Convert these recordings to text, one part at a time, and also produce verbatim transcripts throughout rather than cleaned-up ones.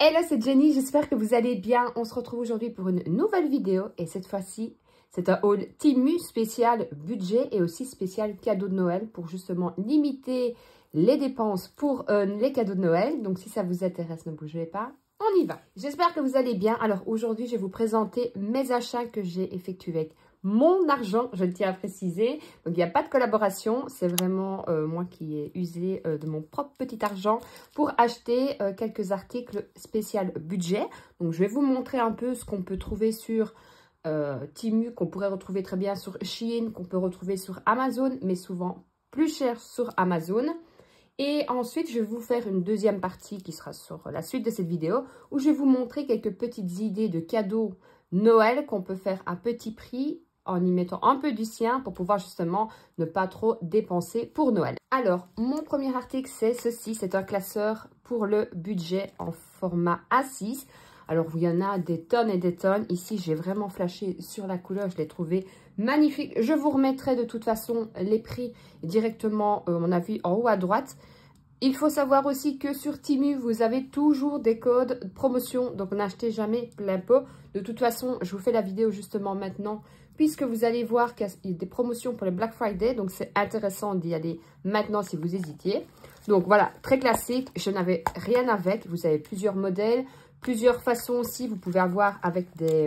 Hello, c'est Jenny, j'espère que vous allez bien. On se retrouve aujourd'hui pour une nouvelle vidéo et cette fois-ci, c'est un haul Temu spécial budget et aussi spécial cadeau de Noël pour justement limiter les dépenses pour euh, les cadeaux de Noël. Donc si ça vous intéresse, ne bougez pas, on y va. J'espère que vous allez bien. Alors aujourd'hui, je vais vous présenter mes achats que j'ai effectués avec mon argent, je le tiens à préciser. Donc, il n'y a pas de collaboration. C'est vraiment euh, moi qui ai usé euh, de mon propre petit argent pour acheter euh, quelques articles spécial budget. Donc, je vais vous montrer un peu ce qu'on peut trouver sur euh, Temu, qu'on pourrait retrouver très bien sur Shein, qu'on peut retrouver sur Amazon, mais souvent plus cher sur Amazon. Et ensuite, je vais vous faire une deuxième partie qui sera sur la suite de cette vidéo où je vais vous montrer quelques petites idées de cadeaux Noël qu'on peut faire à petit prix en y mettant un peu du sien pour pouvoir justement ne pas trop dépenser pour Noël. Alors, mon premier article, c'est ceci. C'est un classeur pour le budget en format A six. Alors, il y en a des tonnes et des tonnes. Ici, j'ai vraiment flashé sur la couleur. Je l'ai trouvé magnifique. Je vous remettrai de toute façon les prix directement, euh, à mon avis, en haut à droite. Il faut savoir aussi que sur Temu, vous avez toujours des codes de promotion. Donc, n'achetez jamais plein pot. De toute façon, je vous fais la vidéo justement maintenant, puisque vous allez voir qu'il y a des promotions pour le Black Friday. Donc, c'est intéressant d'y aller maintenant si vous hésitiez. Donc, voilà, très classique. Je n'avais rien avec. Vous avez plusieurs modèles, plusieurs façons aussi. Vous pouvez avoir avec des,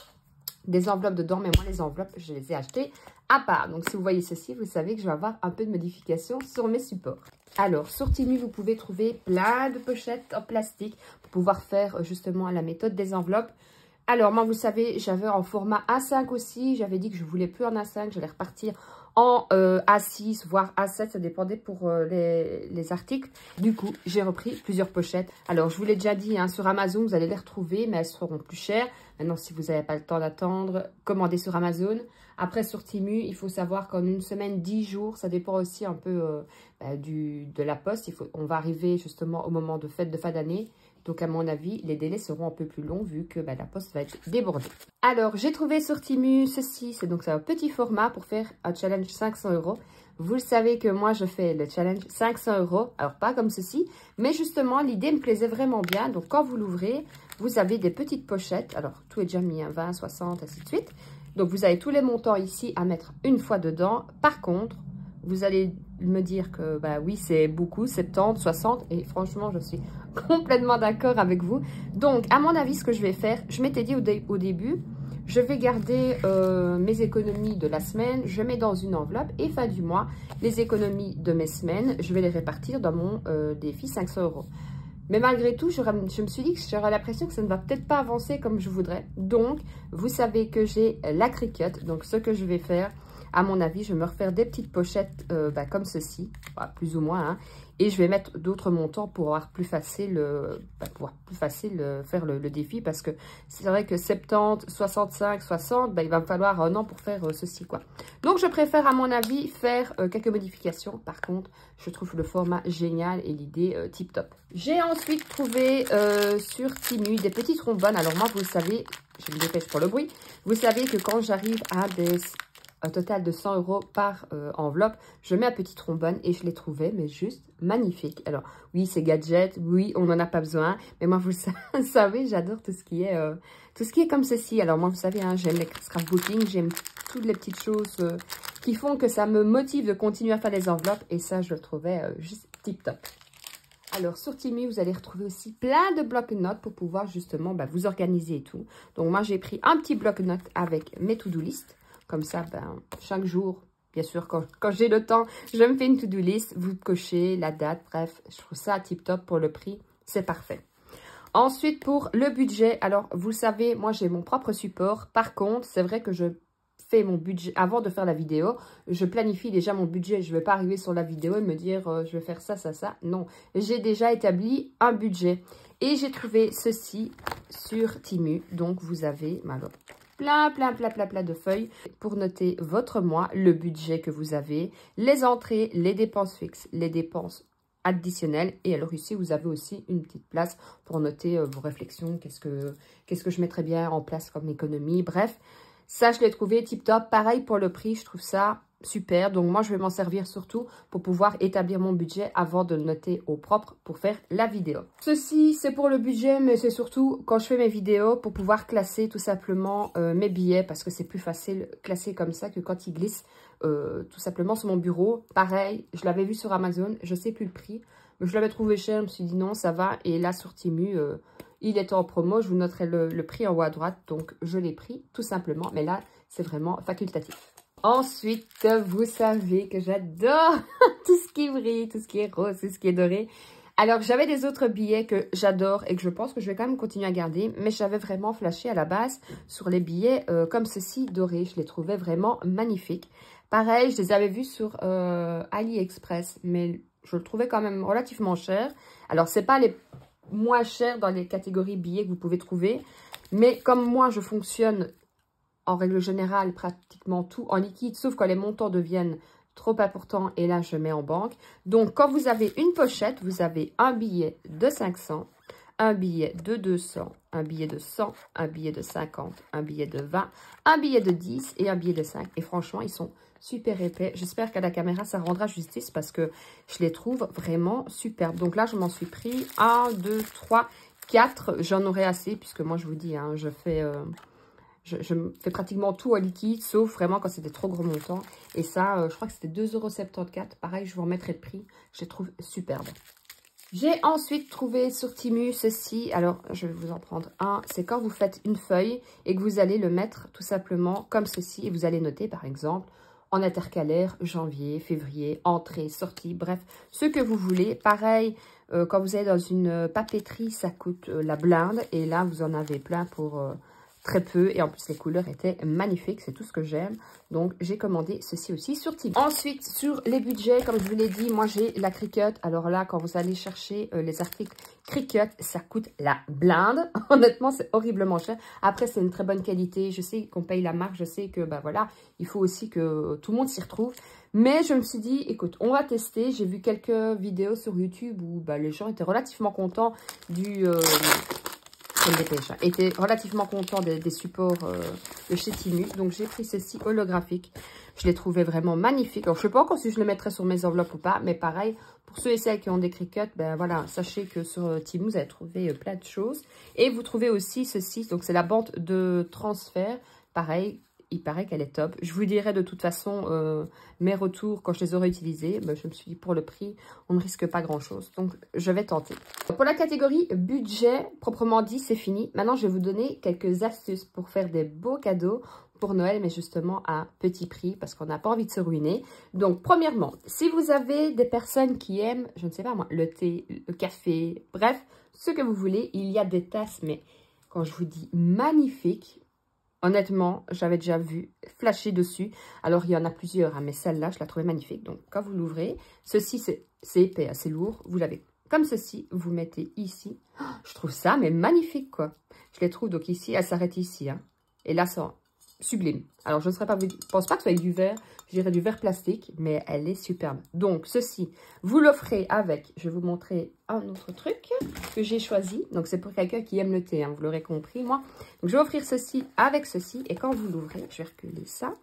des enveloppes dedans. Mais moi, les enveloppes, je les ai achetées à part. Donc, si vous voyez ceci, vous savez que je vais avoir un peu de modification sur mes supports. Alors, sur Temu, vous pouvez trouver plein de pochettes en plastique pour pouvoir faire justement la méthode des enveloppes. Alors, moi, vous savez, j'avais en format A cinq aussi. J'avais dit que je voulais plus en A cinq. J'allais repartir en euh, A six, voire A sept. Ça dépendait pour euh, les, les articles. Du coup, j'ai repris plusieurs pochettes. Alors, je vous l'ai déjà dit, hein, sur Amazon, vous allez les retrouver, mais elles seront plus chères. Maintenant, si vous n'avez pas le temps d'attendre, commandez sur Amazon. Après, sur Temu, il faut savoir qu'en une semaine, dix jours, ça dépend aussi un peu euh, bah, du, de la poste. Il faut, on va arriver justement au moment de fête de fin d'année. Donc, à mon avis, les délais seront un peu plus longs vu que bah, la poste va être débordée. Alors, j'ai trouvé sur Temu ceci. C'est donc un petit format pour faire un challenge cinq cents euros. Vous le savez que moi, je fais le challenge cinq cents euros. Alors, pas comme ceci. Mais justement, l'idée me plaisait vraiment bien. Donc, quand vous l'ouvrez, vous avez des petites pochettes. Alors, tout est déjà mis à vingt, soixante, ainsi de suite. Donc, vous avez tous les montants ici à mettre une fois dedans. Par contre, vous allez me dire que, bah oui, c'est beaucoup, soixante-dix, soixante. Et franchement, je suis complètement d'accord avec vous. Donc, à mon avis, ce que je vais faire, je m'étais dit au, dé au début, je vais garder euh, mes économies de la semaine. Je mets dans une enveloppe et fin du mois, les économies de mes semaines, je vais les répartir dans mon euh, défi cinq cents euros. Mais malgré tout, je, je me suis dit que j'aurais l'impression que ça ne va peut-être pas avancer comme je voudrais. Donc, vous savez que j'ai la Cricut. Donc, ce que je vais faire, à mon avis, je vais me refaire des petites pochettes euh, bah, comme ceci, bah, plus ou moins. Hein, et je vais mettre d'autres montants pour avoir plus facile, euh, bah, pouvoir plus facile euh, faire le, le défi. Parce que c'est vrai que soixante-dix, soixante-cinq, soixante, bah, il va me falloir un an pour faire euh, ceci, quoi. Donc, je préfère, à mon avis, faire euh, quelques modifications. Par contre, je trouve le format génial et l'idée euh, tip top. J'ai ensuite trouvé euh, sur Temu des petits trombones. Alors, moi, vous le savez, je me dépêche pour le bruit. Vous savez que quand j'arrive à des... un total de cent euros par euh, enveloppe, je mets un petit trombone et je l'ai trouvé, mais juste magnifique. Alors, oui, c'est gadget, oui, on n'en a pas besoin, mais moi, vous le savez, j'adore tout ce qui est euh, tout ce qui est comme ceci. Alors, moi, vous savez, hein, j'aime les scrapbooking, j'aime toutes les petites choses euh, qui font que ça me motive de continuer à faire des enveloppes, et ça, je le trouvais euh, juste tip-top. Alors, sur Temu, vous allez retrouver aussi plein de blocs-notes pour pouvoir justement bah, vous organiser et tout. Donc, moi, j'ai pris un petit bloc-notes avec mes to-do list. Comme ça, ben, chaque jour, bien sûr, quand, quand j'ai le temps, je me fais une to-do list. Vous cochez la date, bref, je trouve ça tip-top pour le prix. C'est parfait. Ensuite, pour le budget, alors, vous le savez, moi, j'ai mon propre support. Par contre, c'est vrai que je fais mon budget, avant de faire la vidéo, je planifie déjà mon budget. Je ne vais pas arriver sur la vidéo et me dire, euh, je vais faire ça, ça, ça. Non, j'ai déjà établi un budget. Et j'ai trouvé ceci sur Temu. Donc, vous avez, alors, plein, plein, plein, plein, plein de feuilles pour noter votre mois, le budget que vous avez, les entrées, les dépenses fixes, les dépenses additionnelles. Et alors ici, vous avez aussi une petite place pour noter euh, vos réflexions. Qu'est-ce que, qu'est-ce que je mettrais bien en place comme économie? Bref, ça, je l'ai trouvé tip top. Pareil pour le prix, je trouve ça super. Donc, moi, je vais m'en servir surtout pour pouvoir établir mon budget avant de le noter au propre pour faire la vidéo. Ceci, c'est pour le budget, mais c'est surtout quand je fais mes vidéos pour pouvoir classer tout simplement euh, mes billets parce que c'est plus facile classer comme ça que quand ils glissent euh, tout simplement sur mon bureau. Pareil, je l'avais vu sur Amazon, je sais plus le prix, mais je l'avais trouvé cher. Je me suis dit non, ça va. Et là, sur Temu, euh, il est en promo. Je vous noterai le, le prix en haut à droite. Donc, je l'ai pris tout simplement. Mais là, c'est vraiment facultatif. Ensuite, vous savez que j'adore tout ce qui brille, tout ce qui est rose, tout ce qui est doré. Alors, j'avais des autres billets que j'adore et que je pense que je vais quand même continuer à garder. Mais j'avais vraiment flashé à la base sur les billets euh, comme ceci, dorés. Je les trouvais vraiment magnifiques. Pareil, je les avais vus sur euh, AliExpress, mais je le trouvais quand même relativement cher. Alors, c'est pas les moins chers dans les catégories billets que vous pouvez trouver. Mais comme moi, je fonctionne en règle générale pratiquement tout en liquide, sauf quand les montants deviennent trop importants. Et là, je mets en banque. Donc, quand vous avez une pochette, vous avez un billet de cinq cents, un billet de deux cents, un billet de cent, un billet de cinquante, un billet de vingt, un billet de dix et un billet de cinq. Et franchement, ils sont super épais. J'espère qu'à la caméra, ça rendra justice parce que je les trouve vraiment superbes. Donc là, je m'en suis pris un, deux, trois, quatre. J'en aurai assez puisque moi, je vous dis, hein, je fais... Euh, Je, je fais pratiquement tout en liquide, sauf vraiment quand c'est des trop gros montants. Et ça, euh, je crois que c'était deux euros soixante-quatorze. Pareil, je vous remettrai le prix. Je les trouve superbes. J'ai ensuite trouvé sur Temu ceci. Alors, je vais vous en prendre un. C'est quand vous faites une feuille et que vous allez le mettre tout simplement comme ceci. Et vous allez noter, par exemple, en intercalaire, janvier, février, entrée, sortie. Bref, ce que vous voulez. Pareil, euh, quand vous allez dans une papeterie, ça coûte euh, la blinde. Et là, vous en avez plein pour... Euh, très peu et en plus les couleurs étaient magnifiques, c'est tout ce que j'aime. Donc j'ai commandé ceci aussi sur Temu. Ensuite sur les budgets, comme je vous l'ai dit, moi j'ai la Cricut. Alors là quand vous allez chercher euh, les articles Cricut, ça coûte la blinde. Honnêtement c'est horriblement cher. Après c'est une très bonne qualité, je sais qu'on paye la marque, je sais que bah voilà, il faut aussi que tout le monde s'y retrouve. Mais je me suis dit, écoute, on va tester. J'ai vu quelques vidéos sur YouTube où bah, les gens étaient relativement contents du... Euh, Je me dépêche, hein. Était relativement content des, des supports euh, de chez Temu. Donc, j'ai pris ceci holographique. Je l'ai trouvé vraiment magnifique. Alors, je ne sais pas encore si je le mettrai sur mes enveloppes ou pas. Mais pareil, pour ceux et celles qui ont des Cricut, ben voilà, sachez que sur euh, Temu, vous allez trouver euh, plein de choses. Et vous trouvez aussi ceci. Donc, c'est la bande de transfert. Pareil, il paraît qu'elle est top. Je vous dirai de toute façon euh, mes retours quand je les aurai utilisés. Ben, je me suis dit, pour le prix, on ne risque pas grand-chose. Donc, je vais tenter. Pour la catégorie budget, proprement dit, c'est fini. Maintenant, je vais vous donner quelques astuces pour faire des beaux cadeaux pour Noël, mais justement à petit prix, parce qu'on n'a pas envie de se ruiner. Donc, premièrement, si vous avez des personnes qui aiment, je ne sais pas moi, le thé, le café, bref, ce que vous voulez, il y a des tasses, mais quand je vous dis magnifiques, honnêtement, j'avais déjà vu flasher dessus. Alors, il y en a plusieurs, hein, mais celle-là, je la trouvais magnifique. Donc, quand vous l'ouvrez, ceci, c'est épais, assez lourd. Vous l'avez comme ceci. Vous mettez ici. Oh, je trouve ça, mais magnifique, quoi. Je les trouve, donc ici, elle s'arrête ici. Hein. Et là, c'est sublime. Alors, je ne serais pas, je pense pas que ce soit avec du verre. Je dirais du verre plastique, mais elle est superbe. Donc, ceci, vous l'offrez avec, je vais vous montrer un autre truc que j'ai choisi. Donc, c'est pour quelqu'un qui aime le thé, hein, vous l'aurez compris, moi. Donc, je vais offrir ceci avec ceci. Et quand vous l'ouvrez, je vais reculer ça.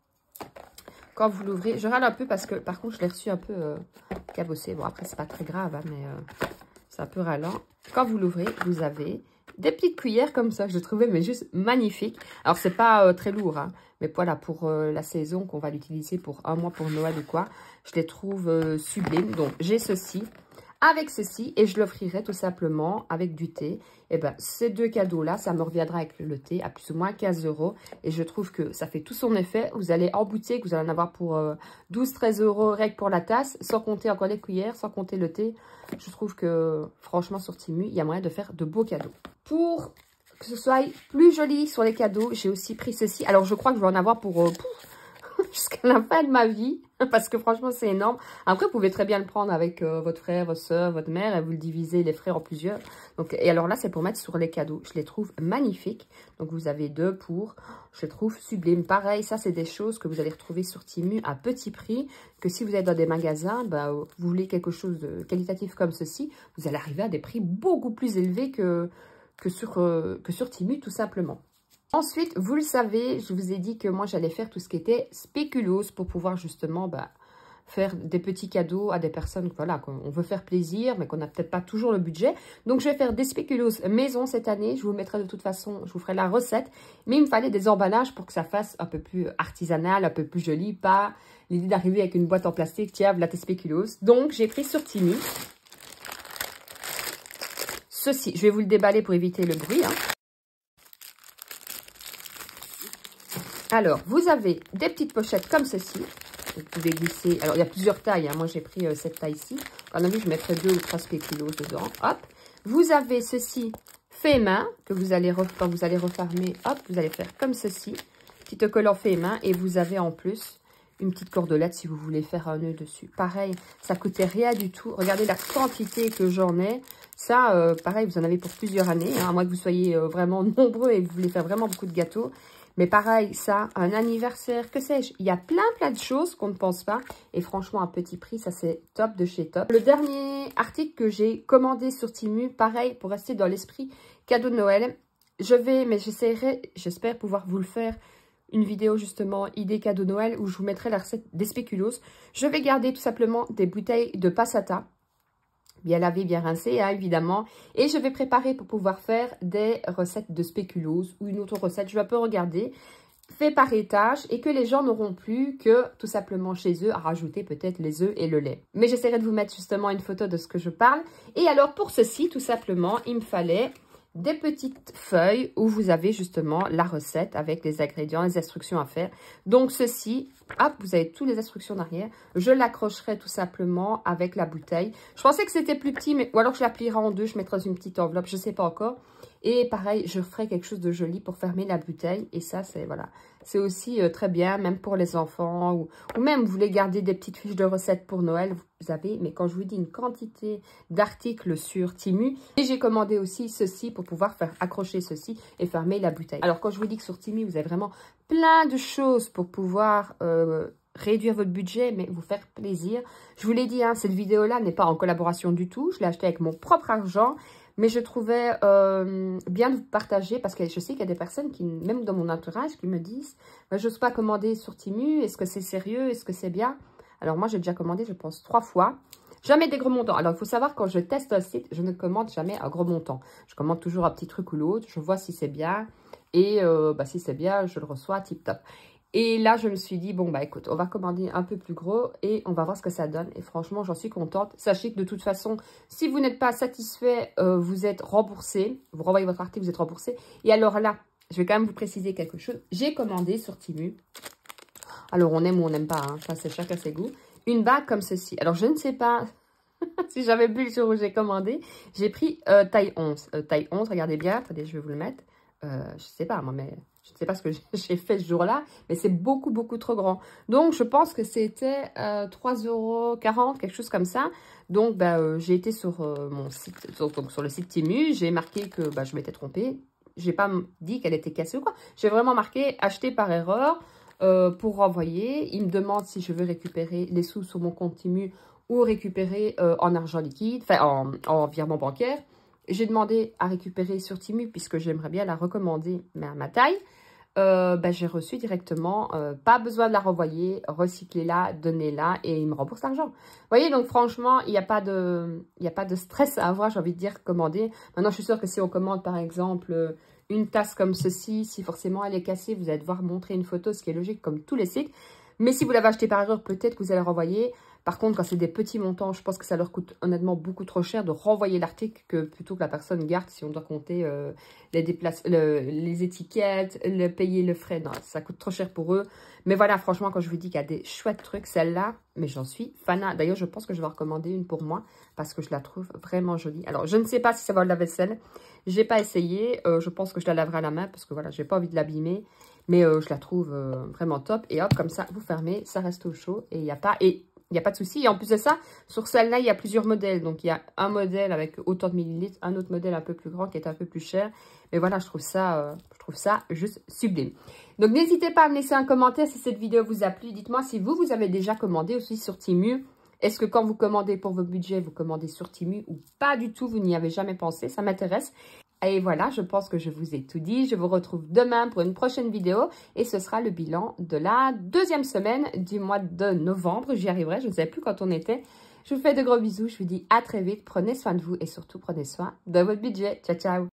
Quand vous l'ouvrez, je râle un peu parce que, par contre, je l'ai reçu un peu euh, cabossé. Bon, après, c'est pas très grave, hein, mais euh, c'est un peu râlant. Quand vous l'ouvrez, vous avez des petites cuillères comme ça. Je les trouvais, mais juste magnifiques. Alors, c'est pas euh, très lourd, hein, mais voilà, pour euh, la saison qu'on va l'utiliser pour un mois, pour Noël ou quoi, je les trouve euh, sublimes. Donc, j'ai ceci avec ceci et je l'offrirai tout simplement avec du thé. Et ben ces deux cadeaux-là, ça me reviendra avec le thé à plus ou moins quinze euros. Et je trouve que ça fait tout son effet. Vous allez en boutique, vous allez en avoir pour euh, douze treize euros règle pour la tasse, sans compter encore les cuillères, sans compter le thé. Je trouve que franchement sur Temu, il y a moyen de faire de beaux cadeaux. Pour que ce soit plus joli sur les cadeaux, j'ai aussi pris ceci. Alors je crois que je vais en avoir pour... Euh, jusqu'à la fin de ma vie, parce que franchement c'est énorme. Après vous pouvez très bien le prendre avec euh, votre frère, votre soeur, votre mère, et vous le divisez les frais en plusieurs. Donc, et alors là c'est pour mettre sur les cadeaux, je les trouve magnifiques. Donc vous avez deux pour, je les trouve sublimes. Pareil, ça c'est des choses que vous allez retrouver sur Temu à petit prix, que si vous êtes dans des magasins, bah, vous voulez quelque chose de qualitatif comme ceci, vous allez arriver à des prix beaucoup plus élevés que, que, sur, euh, que sur Temu tout simplement. Ensuite, vous le savez, je vous ai dit que moi, j'allais faire tout ce qui était spéculoos pour pouvoir justement bah, faire des petits cadeaux à des personnes, voilà, qu'on veut faire plaisir, mais qu'on n'a peut-être pas toujours le budget. Donc, je vais faire des spéculoos maison cette année. Je vous mettrai de toute façon, je vous ferai la recette. Mais il me fallait des emballages pour que ça fasse un peu plus artisanal, un peu plus joli. Pas l'idée d'arriver avec une boîte en plastique, tiens, voilà tes spéculoos. Donc, j'ai pris sur Temu ceci. Je vais vous le déballer pour éviter le bruit, hein. Alors, vous avez des petites pochettes comme ceci. Vous pouvez glisser. Alors, il y a plusieurs tailles, hein. Moi, j'ai pris euh, cette taille-ci. À mon avis, je mettrai deux ou trois spéculoos dedans. Hop. Vous avez ceci fait main, que vous allez, quand vous allez refermer, hop, vous allez faire comme ceci. Petit collant fait main. Et vous avez en plus une petite cordelette si vous voulez faire un nœud dessus. Pareil, ça coûtait rien du tout. Regardez la quantité que j'en ai. Ça, euh, pareil, vous en avez pour plusieurs années. Hein, à moins que vous soyez euh, vraiment nombreux et que vous voulez faire vraiment beaucoup de gâteaux. Mais pareil, ça, un anniversaire, que sais-je. Il y a plein, plein de choses qu'on ne pense pas. Et franchement, à petit prix, ça, c'est top de chez top. Le dernier article que j'ai commandé sur Temu, pareil, pour rester dans l'esprit cadeau de Noël. Je vais, mais j'essaierai, j'espère pouvoir vous le faire, une vidéo justement idée cadeau Noël où je vous mettrai la recette des spéculoos. Je vais garder tout simplement des bouteilles de passata. Bien lavé, bien rincé, hein, évidemment. Et je vais préparer pour pouvoir faire des recettes de spéculoos ou une autre recette. Je vais un peu regarder, fait par étage et que les gens n'auront plus que tout simplement chez eux à rajouter peut-être les œufs et le lait. Mais j'essaierai de vous mettre justement une photo de ce que je parle. Et alors pour ceci, tout simplement, il me fallait des petites feuilles où vous avez justement la recette avec les ingrédients, les instructions à faire. Donc ceci, hop, vous avez toutes les instructions derrière. Je l'accrocherai tout simplement avec la bouteille. Je pensais que c'était plus petit, mais ou alors je la plierai en deux, je mettrai dans une petite enveloppe, je ne sais pas encore. Et pareil, je ferai quelque chose de joli pour fermer la bouteille. Et ça, c'est voilà, c'est aussi euh, très bien, même pour les enfants. Ou, ou même, vous voulez garder des petites fiches de recettes pour Noël, vous avez, mais quand je vous dis une quantité d'articles sur Temu. Et j'ai commandé aussi ceci pour pouvoir faire accrocher ceci et fermer la bouteille. Alors, quand je vous dis que sur Temu, vous avez vraiment plein de choses pour pouvoir euh, réduire votre budget, mais vous faire plaisir. Je vous l'ai dit, hein, cette vidéo-là n'est pas en collaboration du tout. Je l'ai achetée avec mon propre argent. Mais je trouvais euh, bien de vous partager parce que je sais qu'il y a des personnes, qui, même dans mon entourage, qui me disent bah, « Je n'ose pas commander sur Temu, est-ce que c'est sérieux, est-ce que c'est bien ?» Alors moi, j'ai déjà commandé, je pense, trois fois. Jamais des gros montants. Alors, il faut savoir, quand je teste un site, je ne commande jamais un gros montant. Je commande toujours un petit truc ou l'autre, je vois si c'est bien. Et euh, bah, si c'est bien, je le reçois tip top. Et là, je me suis dit, bon, bah écoute, on va commander un peu plus gros et on va voir ce que ça donne. Et franchement, j'en suis contente. Sachez que de toute façon, si vous n'êtes pas satisfait, euh, vous êtes remboursé. Vous renvoyez votre article, vous êtes remboursé. Et alors là, je vais quand même vous préciser quelque chose. J'ai commandé sur Temu. Alors, on aime ou on n'aime pas, hein. Ça, c'est chacun ses goûts. Une bague comme ceci. Alors, je ne sais pas si j'avais bu le jour où j'ai commandé. J'ai pris euh, taille onze. Euh, taille onze, regardez bien. Attendez, je vais vous le mettre. Euh, je sais pas, moi, mais... Je ne sais pas ce que j'ai fait ce jour-là, mais c'est beaucoup, beaucoup trop grand. Donc, je pense que c'était euh, trois euros quarante, quelque chose comme ça. Donc, bah, euh, j'ai été sur euh, mon site, sur, donc sur le site Temu. J'ai marqué que bah, je m'étais trompée. Je n'ai pas dit qu'elle était cassée ou quoi. J'ai vraiment marqué acheter par erreur euh, pour renvoyer. Il me demande si je veux récupérer les sous sur mon compte Temu ou récupérer euh, en argent liquide, enfin en, en virement bancaire. J'ai demandé à récupérer sur Temu puisque j'aimerais bien la recommander, mais à ma taille. Euh, ben, j'ai reçu directement, euh, pas besoin de la renvoyer, recyclez-la, donnez-la et il me rembourse l'argent. Vous voyez, donc franchement, il n'y a pas de, il n'y a pas de stress à avoir, j'ai envie de dire, commander. Maintenant, je suis sûre que si on commande, par exemple, une tasse comme ceci, si forcément elle est cassée, vous allez devoir montrer une photo, ce qui est logique comme tous les sites. Mais si vous l'avez acheté par erreur, peut-être que vous allez renvoyer. Par contre, quand c'est des petits montants, je pense que ça leur coûte honnêtement beaucoup trop cher de renvoyer l'article que plutôt que la personne garde si on doit compter euh, les, déplace le, les étiquettes, le payer le frais. Non, ça coûte trop cher pour eux. Mais voilà, franchement, quand je vous dis qu'il y a des chouettes trucs, celle-là, mais j'en suis fan. D'ailleurs, je pense que je vais recommander une pour moi parce que je la trouve vraiment jolie. Alors, je ne sais pas si ça va de la vaisselle. J'ai pas essayé. Euh, je pense que je la laverai à la main parce que voilà, j'ai pas envie de l'abîmer. Mais euh, je la trouve euh, vraiment top. Et hop, comme ça, vous fermez, ça reste au chaud et il n'y a pas... Et il n'y a pas de souci. Et en plus de ça, sur celle-là, il y a plusieurs modèles. Donc, il y a un modèle avec autant de millilitres, un autre modèle un peu plus grand qui est un peu plus cher. Mais voilà, je trouve ça, euh, je trouve ça juste sublime. Donc, n'hésitez pas à me laisser un commentaire si cette vidéo vous a plu. Dites-moi si vous, vous avez déjà commandé aussi sur Temu. Est-ce que quand vous commandez pour vos budgets, vous commandez sur Temu ou pas du tout, vous n'y avez jamais pensé? Ça m'intéresse. Et voilà, je pense que je vous ai tout dit. Je vous retrouve demain pour une prochaine vidéo. Et ce sera le bilan de la deuxième semaine du mois de novembre. J'y arriverai, je ne sais plus quand on était. Je vous fais de gros bisous. Je vous dis à très vite. Prenez soin de vous et surtout prenez soin de votre budget. Ciao, ciao.